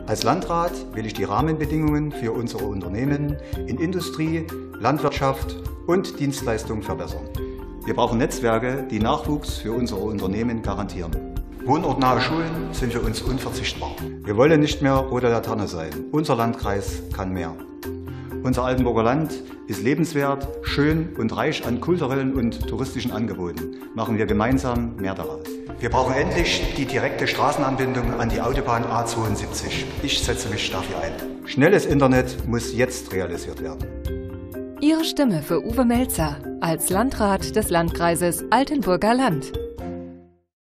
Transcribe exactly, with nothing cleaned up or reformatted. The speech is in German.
Als Landrat will ich die Rahmenbedingungen für unsere Unternehmen in Industrie, Landwirtschaft und Dienstleistungen verbessern. Wir brauchen Netzwerke, die Nachwuchs für unsere Unternehmen garantieren. Wohnortnahe Schulen sind für uns unverzichtbar. Wir wollen nicht mehr rote Laterne sein. Unser Landkreis kann mehr. Unser Altenburger Land ist lebenswert, schön und reich an kulturellen und touristischen Angeboten. Machen wir gemeinsam mehr daraus. Wir brauchen endlich die direkte Straßenanbindung an die Autobahn A zweiundsiebzig. Ich setze mich dafür ein. Schnelles Internet muss jetzt realisiert werden. Ihre Stimme für Uwe Melzer als Landrat des Landkreises Altenburger Land.